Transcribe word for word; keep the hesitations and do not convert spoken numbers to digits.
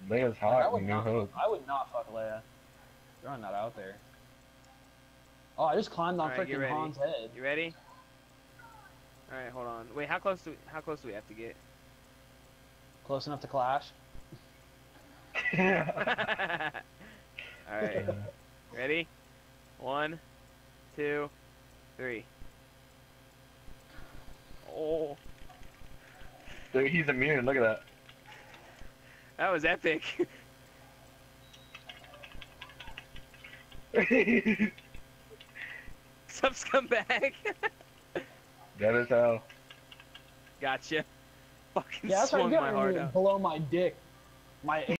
Leia's Like, I hot would in New not. Hope. I would not fuck Leia. Throwing that out there. Oh, I just climbed on All right, get freaking ready. Han's head. You ready? All right, hold on. Wait, how close do we, how close do we have to get? Close enough to clash. All right. Ready? One, two, three. Oh, Dude, he's immune. Look at that was epic. that. Sup, scumbag? That is how. Gotcha. Fucking Yeah, that's how you swung get my me heart out. below my dick. My